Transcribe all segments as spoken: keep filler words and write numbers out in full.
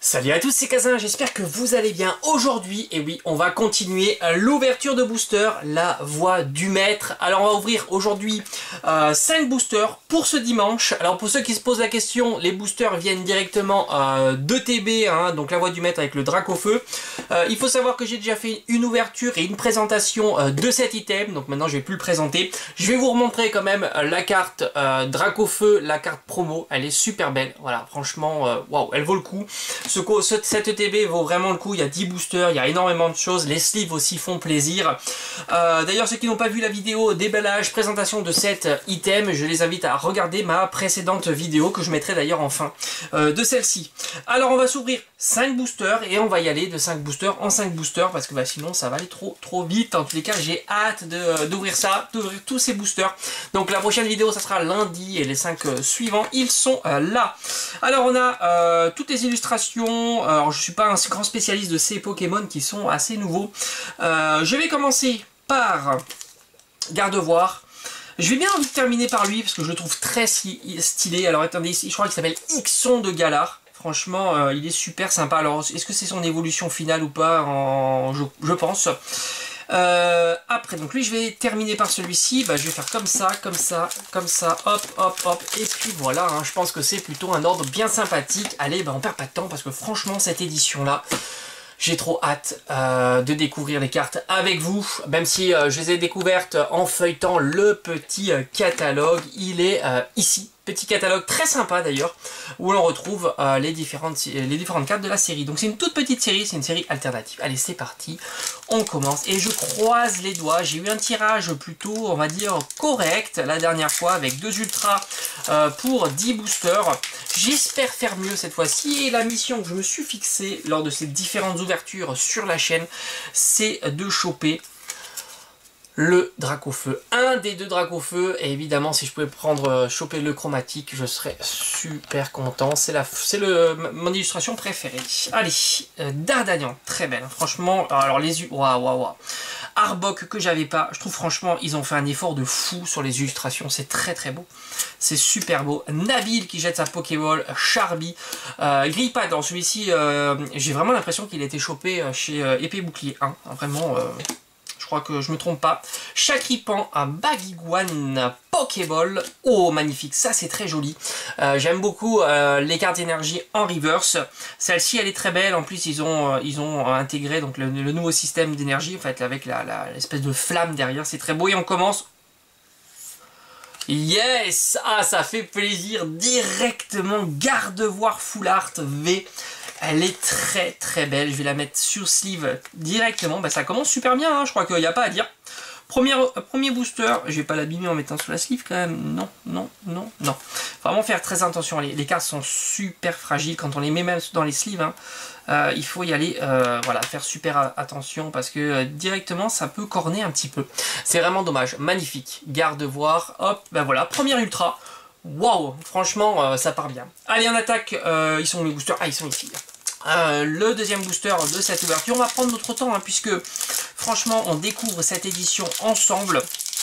Salut à tous, c'est Kazin, j'espère que vous allez bien. Aujourd'hui, et oui, on va continuer l'ouverture de boosters, la voix du maître. Alors on va ouvrir aujourd'hui euh, cinq boosters pour ce dimanche. Alors pour ceux qui se posent la question, les boosters viennent directement euh, de T B, hein, donc la voix du maître avec le drac au feu. Euh, il faut savoir que j'ai déjà fait une ouverture et une présentation euh, de cet item, donc maintenant je vais plus le présenter. Je vais vous remontrer quand même euh, la carte euh, drac au feu, la carte promo, elle est super belle. Voilà, franchement, waouh, wow, elle vaut le coup. Ce, cette E T B vaut vraiment le coup, il y a dix boosters, il y a énormément de choses, les sleeves aussi font plaisir. Euh, D'ailleurs, ceux qui n'ont pas vu la vidéo déballage, présentation de cet item, je les invite à regarder ma précédente vidéo que je mettrai d'ailleurs en fin euh, de celle-ci. Alors on va s'ouvrir cinq boosters et on va y aller de cinq boosters en cinq boosters parce que bah, sinon ça va aller trop trop vite. En tous les cas, j'ai hâte d'ouvrir ça, d'ouvrir tous ces boosters. Donc la prochaine vidéo, ça sera lundi et les cinq euh, suivants, ils sont euh, là. Alors on a euh, toutes les illustrations. Alors je suis pas un grand spécialiste de ces Pokémon qui sont assez nouveaux. Euh, je vais commencer par Gardevoir. Je vais bien envie de terminer par lui parce que je le trouve très stylé. Alors attendez, je crois qu'il s'appelle Ixon de Galar. Franchement, euh, il est super sympa. Alors est-ce que c'est son évolution finale ou pas en... je, je pense. Euh, après, donc lui je vais terminer par celui-ci, bah, je vais faire comme ça, comme ça, comme ça, hop, hop, hop, et puis voilà, hein, je pense que c'est plutôt un ordre bien sympathique. Allez, bah, on perd pas de temps parce que franchement cette édition-là, j'ai trop hâte euh, de découvrir les cartes avec vous, même si euh, je les ai découvertes en feuilletant le petit euh, catalogue, il est euh, ici. Petit catalogue très sympa d'ailleurs, où l'on retrouve euh, les, différentes, les différentes cartes de la série. Donc c'est une toute petite série, c'est une série alternative. Allez, c'est parti, on commence. Et je croise les doigts, j'ai eu un tirage plutôt, on va dire, correct la dernière fois, avec deux ultras euh, pour dix boosters. J'espère faire mieux cette fois-ci. Et la mission que je me suis fixée lors de ces différentes ouvertures sur la chaîne, c'est de choper le drac au feu, un des deux dracs au feu, et évidemment si je pouvais prendre euh, choper le chromatique, je serais super content. C'est la, c'est le mon illustration préférée. Allez, euh, Dardanian, très belle, franchement. Alors les yeux, waouh waouh waouh. Arbok que j'avais pas, je trouve franchement ils ont fait un effort de fou sur les illustrations, c'est très très beau, c'est super beau. Nabil qui jette sa Pokéball, Charby, euh, Grillpad, dans celui-ci, euh, j'ai vraiment l'impression qu'il a été chopé chez euh, Épée Bouclier un, hein, vraiment. Euh, Je crois que je me trompe pas. Chakripan, un Bagiguan Pokéball. Oh, magnifique, ça c'est très joli. Euh, J'aime beaucoup euh, les cartes d'énergie en reverse. Celle-ci, elle est très belle. En plus, ils ont, euh, ils ont intégré donc, le, le nouveau système d'énergie, en fait, avec l'espèce de flamme derrière. C'est très beau. Et on commence. Yes! Ah, ça fait plaisir. Directement, Gardevoir Full Art V. Elle est très très belle, je vais la mettre sur sleeve directement, bah, ça commence super bien, hein. Je crois qu'il n'y a pas à dire. Premier, premier booster, je vais pas l'abîmer en mettant sur la sleeve quand même, non, non, non, non. Vraiment faire très attention, les, les cartes sont super fragiles quand on les met même dans les sleeves, hein. euh, il faut y aller, euh, voilà, faire super attention parce que euh, directement ça peut corner un petit peu. C'est vraiment dommage, magnifique, Gardevoir, hop, ben voilà, première ultra. Waouh, franchement, euh, ça part bien. Allez, en attaque, euh, ils sont où les boosters? Ah, ils sont ici. Euh, le deuxième booster de cette ouverture. On va prendre notre temps, hein, puisque franchement, on découvre cette édition ensemble.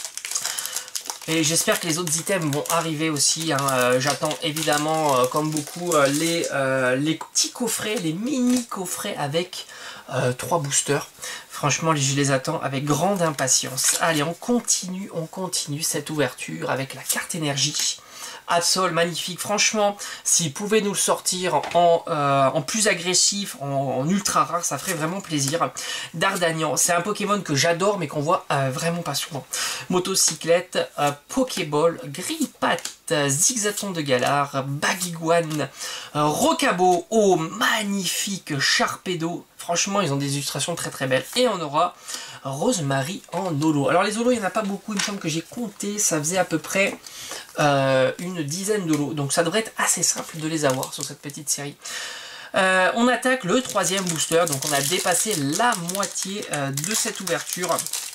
Et j'espère que les autres items vont arriver aussi. Hein. Euh, J'attends évidemment, euh, comme beaucoup, euh, les, euh, les petits coffrets, les mini coffrets avec euh, trois boosters. Franchement, je les attends avec grande impatience. Allez, on continue, on continue cette ouverture avec la carte énergie. Absol, magnifique. Franchement, s'ils pouvaient nous le sortir en, euh, en plus agressif, en, en ultra rare, ça ferait vraiment plaisir. Dardanian, c'est un Pokémon que j'adore, mais qu'on voit euh, vraiment pas souvent. Motocyclette, euh, Pokéball, Grillpad, Zigzaton de Galar, Bagiguan, euh, Rocabo, oh, magnifique, Sharpedo. Franchement, ils ont des illustrations très très belles. Et on aura Rosemary en holo. Alors les holos, il n'y en a pas beaucoup. Il me semble que j'ai compté, ça faisait à peu près euh, une dizaine d'holos. Donc ça devrait être assez simple de les avoir sur cette petite série. Euh, on attaque le troisième booster. Donc on a dépassé la moitié euh, de cette ouverture.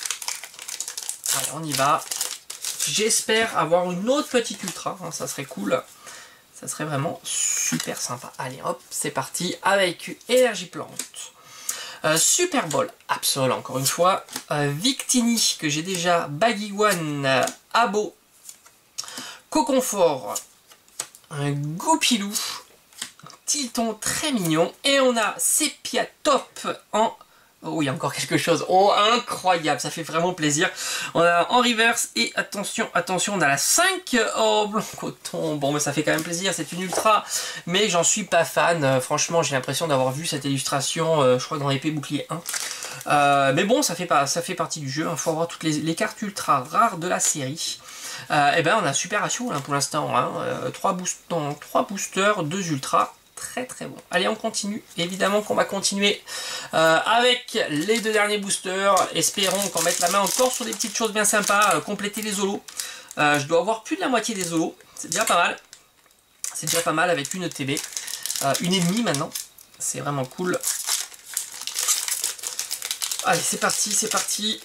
Allez, on y va. J'espère avoir une autre petite ultra. Hein, ça serait cool. Ça serait vraiment super sympa. Allez, hop, c'est parti avec Énergie Plante. Euh, Super Ball, Absol, encore une fois. Euh, Victini, que j'ai déjà. Bagiguan, euh, Abo. Coconfort. Un Goupilou. Tilton très mignon. Et on a Sepia Top en... Oh, il y a encore quelque chose. Oh, incroyable, ça fait vraiment plaisir. On a en reverse et attention, attention, on a la cinq. Oh, blanc coton. Bon, mais ça fait quand même plaisir, c'est une ultra. Mais j'en suis pas fan. Euh, franchement, j'ai l'impression d'avoir vu cette illustration, euh, je crois, dans l'épée bouclier un. Euh, mais bon, ça fait, pas, ça fait partie du jeu. Il faut avoir toutes les, les cartes ultra rares de la série. Euh, et ben, on a un super ratio là, pour l'instant. Hein. Euh, trois boost boosters, deux ultras. Très très bon. Allez, on continue. Évidemment qu'on va continuer euh, avec les deux derniers boosters. Espérons qu'on mette la main encore sur des petites choses bien sympas. Euh, compléter les holos. Euh, je dois avoir plus de la moitié des holos. C'est déjà pas mal. C'est déjà pas mal avec une T B. Euh, une et demie maintenant. C'est vraiment cool. Allez, c'est parti, c'est parti.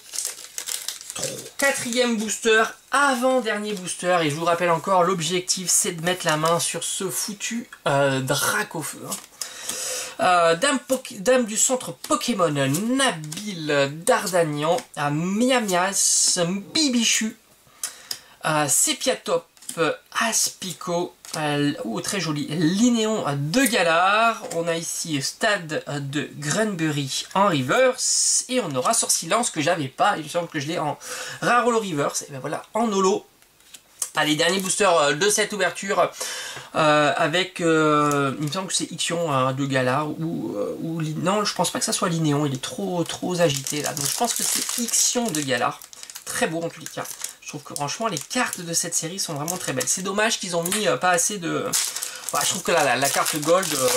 Quatrième booster, avant-dernier booster, et je vous rappelle encore, l'objectif c'est de mettre la main sur ce foutu euh, drac au feu. Hein. Euh, dame, dame du centre Pokémon, Nabil Dardagnan, à Miamias, Bibichu, euh, Sepiatop, Aspico, euh, oh, très joli, Linéon de Galar, on a ici Stade de Grunbury en reverse, et on aura Sorcilence que j'avais pas, il me semble que je l'ai en rare holo reverse, et ben voilà, en holo. Allez, dernier booster de cette ouverture, euh, avec, euh, il me semble que c'est Ixion hein, de Galar, ou, euh, ou, non, je pense pas que ça soit Linéon, il est trop, trop agité là, donc je pense que c'est Ixion de Galar, très beau en tous les cas. Je trouve que franchement les cartes de cette série sont vraiment très belles. C'est dommage qu'ils ont mis euh, pas assez de... Ouais, je trouve que là, la, la carte gold... Euh...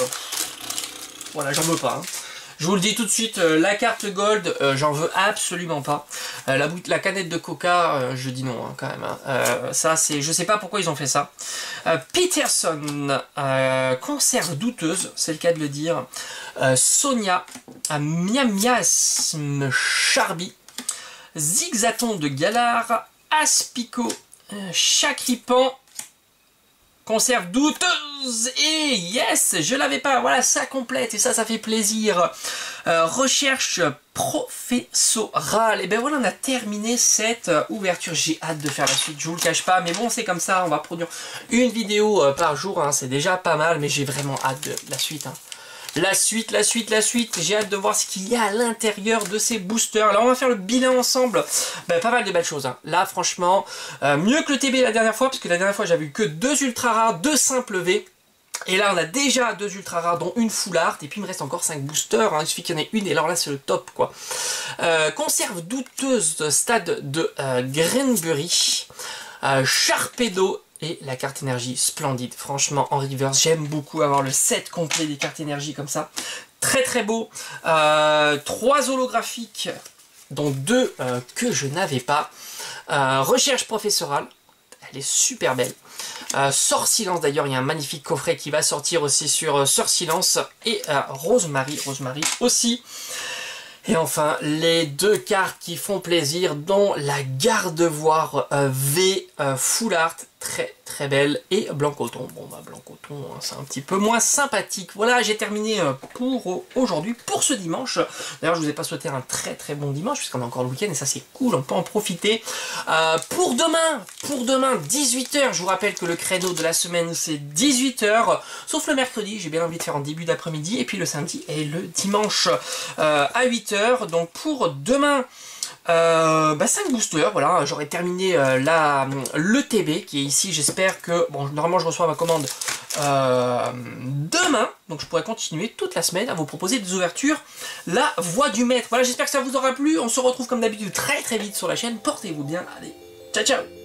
Voilà, j'en veux pas. Hein. Je vous le dis tout de suite, euh, la carte gold, euh, j'en veux absolument pas. Euh, la, la canette de coca, euh, je dis non hein, quand même. Hein. Euh, ça, c'est, je sais pas pourquoi ils ont fait ça. Euh, Peterson, euh, conserve douteuse, c'est le cas de le dire. Euh, Sonia, euh, Miamiasme Charby, Zigzaton de Galar, Aspico, euh, Chacripan, conserve douteuse, et yes, je l'avais pas, voilà, ça complète, et ça, ça fait plaisir. Euh, recherche professorale, et ben voilà, on a terminé cette euh, ouverture, j'ai hâte de faire la suite, je vous le cache pas, mais bon, c'est comme ça, on va produire une vidéo euh, par jour, hein, c'est déjà pas mal, mais j'ai vraiment hâte de la suite, hein. La suite, la suite, la suite, j'ai hâte de voir ce qu'il y a à l'intérieur de ces boosters. Alors on va faire le bilan ensemble, ben, pas mal de belles choses. Hein. Là franchement, euh, mieux que le T B la dernière fois, parce que la dernière fois j'avais eu que deux ultra rares, deux simples V. Et là on a déjà deux ultra rares, dont une full art, et puis il me reste encore cinq boosters, hein. Il suffit qu'il y en ait une, et alors là c'est le top quoi. Euh, conserve douteuse de stade de euh, Greenbury, euh, Sharpedo, et la carte énergie splendide, franchement en reverse, j'aime beaucoup avoir le set complet des cartes énergie comme ça, très très beau, euh, trois holographiques, dont deux euh, que je n'avais pas, euh, recherche professorale, elle est super belle, euh, Sort Silence d'ailleurs, il y a un magnifique coffret qui va sortir aussi sur euh, Sort Silence, et euh, Rosemary, Rosemary aussi. Et enfin, les deux cartes qui font plaisir, dont la Gardevoir euh, V euh, Full Art, très très belle, et Blanc Coton. Bon bah Blanc Coton, hein, c'est un petit peu moins sympathique. Voilà, j'ai terminé euh, pour aujourd'hui, pour ce dimanche. D'ailleurs, je vous ai pas souhaité un très très bon dimanche, puisqu'on a encore le week-end, et ça c'est cool, on peut en profiter. Euh, pour demain, pour demain, dix-huit heures, je vous rappelle que le créneau de la semaine c'est dix-huit heures, sauf le mercredi, j'ai bien envie de faire en début d'après-midi, et puis le samedi et le dimanche euh, à huit heures. Donc pour demain, Euh, bah cinq boosters, voilà, j'aurais terminé euh, la, le T B qui est ici, j'espère que, bon, normalement je reçois ma commande euh, demain, donc je pourrais continuer toute la semaine à vous proposer des ouvertures, la voix du maître. Voilà, j'espère que ça vous aura plu, on se retrouve comme d'habitude très très vite sur la chaîne, portez-vous bien, allez, ciao ciao.